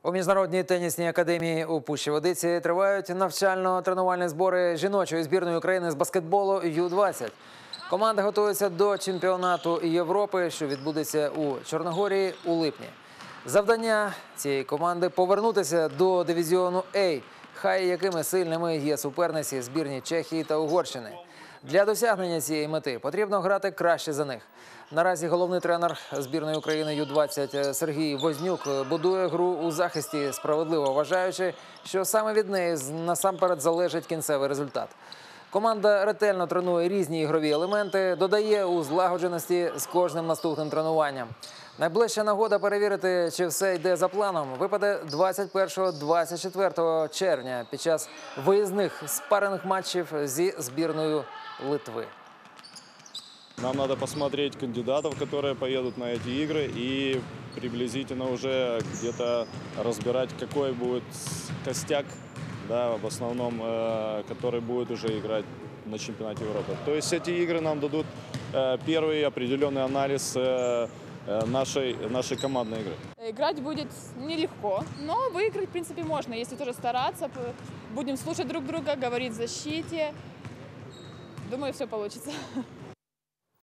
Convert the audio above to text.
У Міжнародній тенісній академії у Пущі-Водиці тривають навчально-тренувальні збори жіночої збірної України з баскетболу Ю-20. Команда готується до чемпіонату Європи, що відбудеться у Чорногорії у липні. Завдання цієї команди – повернутися до дивізіону А, хай якими сильними є суперниці збірні Чехії та Угорщини. Для досягнення цієї мети потрібно грати краще за них. Наразі головний тренер збірної України Ю-20 Сергій Вознюк будує гру у захисті, справедливо вважаючи, що саме від неї насамперед залежить кінцевий результат. Команда ретельно тренує різні ігрові елементи, додає у злагодженості з кожним наступним тренуванням. Найближча нагода перевірити, чи все йде за планом, випаде 21-24 червня під час виїзних спаринг матчів зі збірною Литви. Нам надо посмотреть кандидатов, которые поедут на эти игры, и приблизительно уже где-то разбирать, какой будет костяк, да, в основном, который будет уже играть на чемпионате Европы. То есть эти игры нам дадут первый определенный анализ нашей командной игры. Играть будет нелегко, но выиграть, в принципе, можно, если тоже стараться. Будем слушать друг друга, говорить в защите. Думаю, все получится.